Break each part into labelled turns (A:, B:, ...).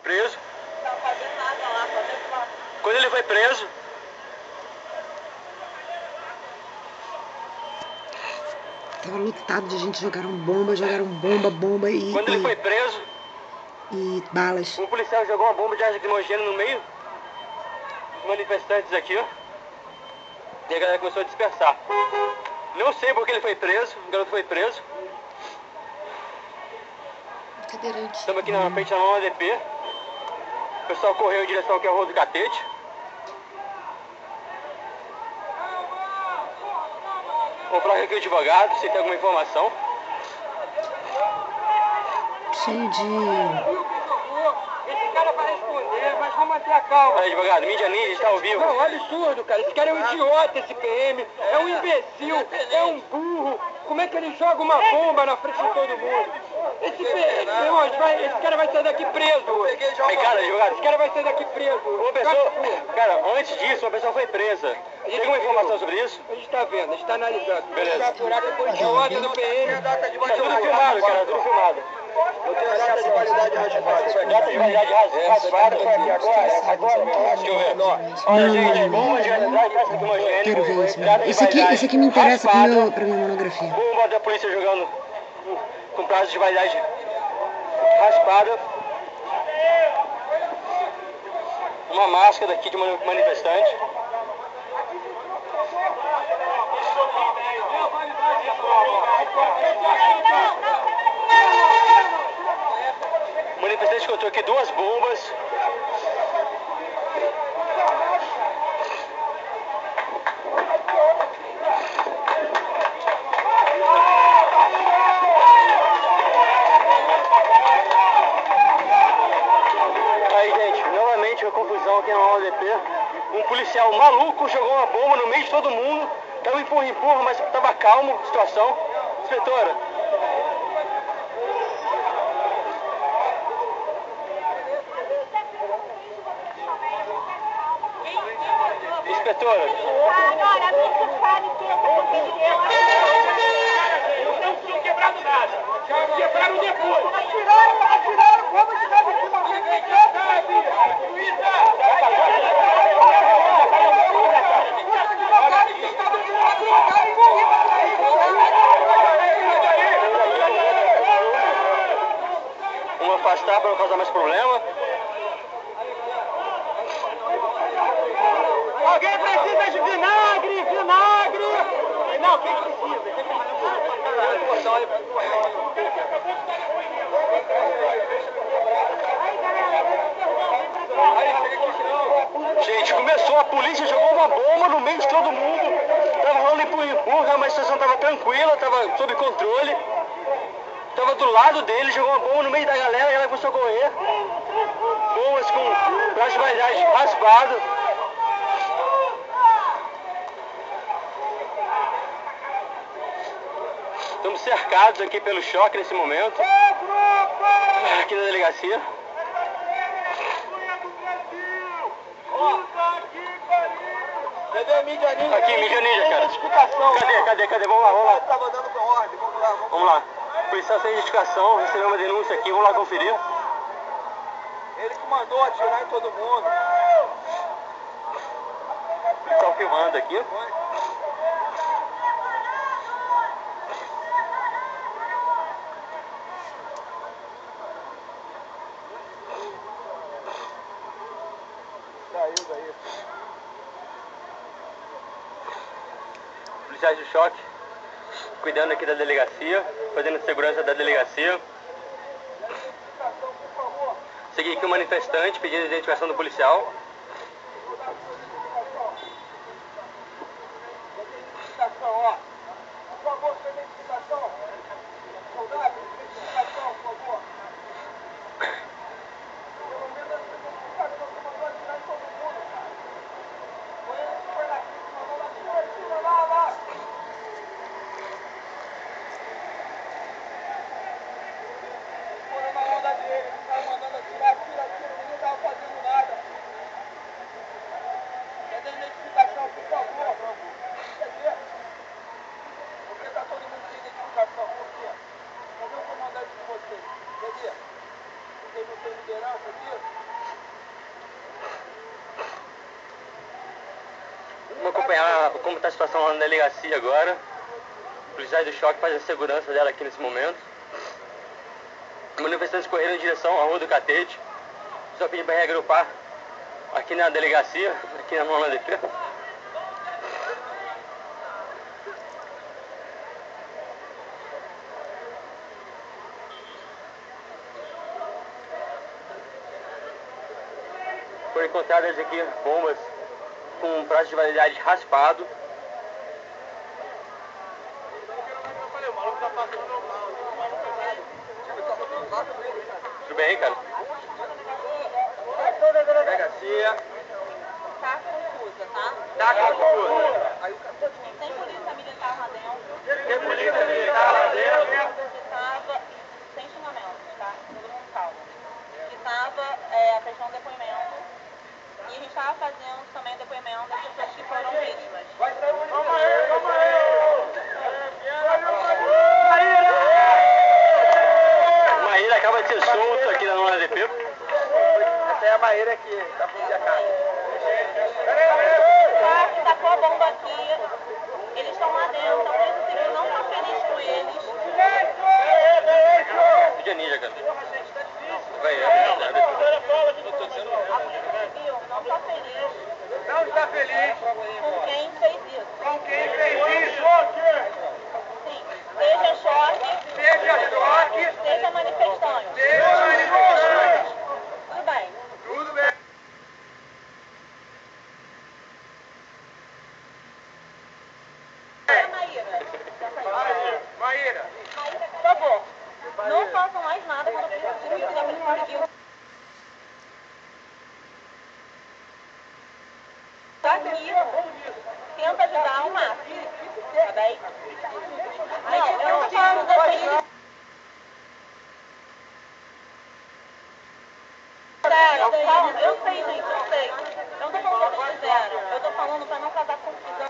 A: preso.
B: Não tá fazendo nada lá, fazendo lá.
A: Quando ele foi preso,
C: tava lotado de gente, jogaram bomba e...
A: Quando ele foi preso...
C: E balas.
A: Um policial jogou uma bomba de gás lacrimogêneo no meio dos manifestantes aqui, ó. E a galera começou a dispersar. Não sei porque ele foi preso, o garoto foi preso.
C: Cadeirante.
A: Estamos aqui na frente da mão ADP. O pessoal correu em direção aqui ao Rua do Catete. Vou falar aqui com o advogado, se tem alguma informação.
C: Cheio de...
B: Esse cara vai responder, mas vamos manter a calma.
A: Aí, advogado, mídia ninja está ao vivo.
B: Não, absurdo, cara. Esse cara é um idiota, esse PM. É um imbecil, é um burro. Como é que ele joga uma bomba na frente de todo mundo? Esse cara vai sair daqui preso.
A: Aí, cara, advogado,
B: Esse cara vai sair daqui preso.
A: uma pessoa... Cara, antes disso, uma pessoa foi presa. Tem alguma informação sobre isso?
B: A gente tá vendo, a gente tá analisando.
A: Beleza.
B: A gente vai apurar depois de ordem do PM.
A: Tá tudo filmado, cara, tudo filmado.
D: Eu tenho a data de validade raspada.
A: Data de validade raspada foi aqui agora mesmo. Deixa eu ver. Olha, gente, bomba de gás lacrimogêneo.
C: Quero ver isso. Esse aqui me interessa pra minha monografia.
A: Bomba da polícia jogando com prazo de validade raspada. Uma máscara daqui de manifestante. O manifestante encontrou aqui duas bombas. Aí, gente, novamente uma confusão aqui na ODP. Um policial maluco jogou uma bomba no meio de todo mundo. Tava empurra, mas tava calmo a situação. Inspetora. Inspetora.
E: Agora, você sabe que
B: Não tinham quebrado nada. Quebraram depois.
E: atiraram como de gás
A: Vamos afastar para não causar mais problema.
B: Alguém precisa de vinagre, vinagre. Não, quem precisa?
A: Gente, começou, a polícia jogou uma bomba no meio de todo mundo. Tava rolando empurra, mas a situação tava tranquila, tava sob controle. Tava do lado dele, jogou uma bomba no meio da galera e ela começou a correr. Bombas com prazo de validade raspado. Estamos cercados aqui pelo choque nesse momento. Aqui na delegacia.
B: Cadê a mídia ninja?
A: Aqui, mídia ninja, cara. Cadê? Vamos lá.
D: Tava dando pra ordem, vamos lá.
A: Vamos lá. Policial sem identificação, recebeu uma denúncia aqui, vamos lá conferir.
D: Ele que mandou atirar em todo mundo.
A: Policial filmando aqui.
D: Saiu daí.
A: Policiais de choque, cuidando aqui da delegacia, fazendo segurança da delegacia. Segui aqui um manifestante pedindo a identificação do policial.
D: Identificação, ó. Por favor, sua identificação. Soldado, identificação, por favor. Pelo menos a identificação que mandou atirar em todo mundo, cara. Foi ele que foi lá, que mandou atira lá. Foram na onda dele, ele tava mandando atirar, ninguém tava fazendo nada.
A: Vamos acompanhar como está a situação lá na delegacia agora. Os policiais do choque fazem a segurança dela aqui nesse momento. Os manifestantes correram em direção à Rua do Catete. Só pedi para reagrupar aqui na delegacia, aqui na 9ª DP. Foram encontradas aqui bombas com prazo de validade raspado. Tudo bem, cara? Delegacia.
E: Tá confusa, tá?
A: Tá confusa.
E: Tem polícia militar lá dentro.
A: Tem polícia militar lá dentro.
E: Que tava, sem xingamentos, tá? Todo mundo calma. Que tava prestando depoimento. E a gente tava fazendo também depoimento das pessoas que foram vítimas.
D: Calma aí!
A: Maíra acaba de ser solta aqui na 9ª DP.
B: Essa é a Maíra que tá fundo da casa.
E: Tá, que tacou a bomba aqui. Eles estão lá dentro. A polícia civil não tá feliz com eles.
A: Vídeo ninja, cara. Vai,
E: A polícia civil não tá feliz
D: Não está feliz
E: com quem fez isso.
D: com quem fez isso?
E: Sim, seja choque,
D: Seja choque,
E: seja manifestante.
D: seja manifestante.
E: Tudo bem.
D: Tudo bem.
E: Maíra,
D: Maíra,
E: por favor, não façam mais nada quando a polícia civil e a polícia civil. Tá aqui, tenta ajudar ao máximo, tá bem? Não, eu não tô falando dessa. Eu sei, gente, eu sei. Eu não tô falando o que eles fizeram. Eu tô falando pra não causar confusão.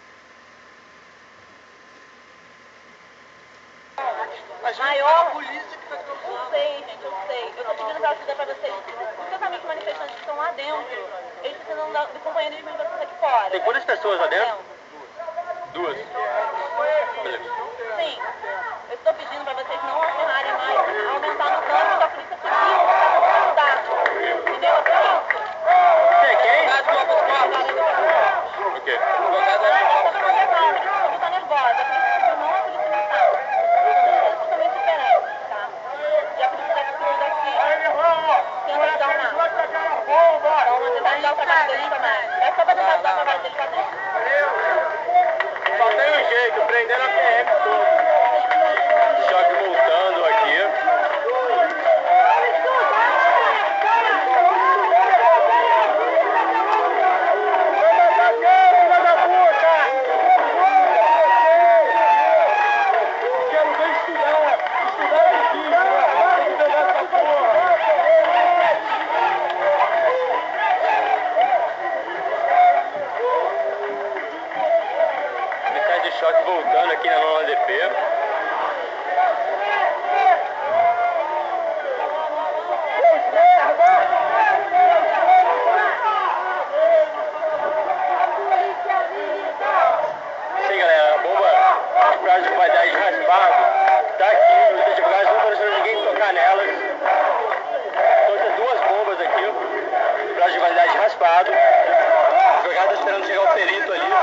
E: Maior. Eu sei, gente, eu sei. Eu tô pedindo pra ajuda pra vocês. Especialmente manifestantes que estão lá dentro. Eles precisam do companheirismo de vocês aqui fora.
A: Tem quantas pessoas lá dentro? 2. Beleza.
E: Sim. Eu estou pedindo pra vocês não acionarem mais, aumentar no campo da polícia civil pra ajudar. Entendeu? É isso.
A: Você é quem? O quê?
E: Essa não é normal, a polícia civil tá nervosa. A polícia civil não é a polícia militar. São totalmente diferentes, tá? E a polícia civil daqui tenta ajudar o máximo. Então, vou tentar ajudar o trabalho deles também. É só pra tentar ajudar o trabalho deles lá dentro.
A: Só tem um jeito, prendendo a PM toda. Choque voltando aqui. Policiais de choque voltando aqui na 9ª DP. Sim, galera, a bomba de prazo de validade raspado tá aqui. Os advogados não estão deixando ninguém tocar nelas. Então tem 2 bombas aqui, prazo de validade raspado. O advogado está esperando chegar o perito ali.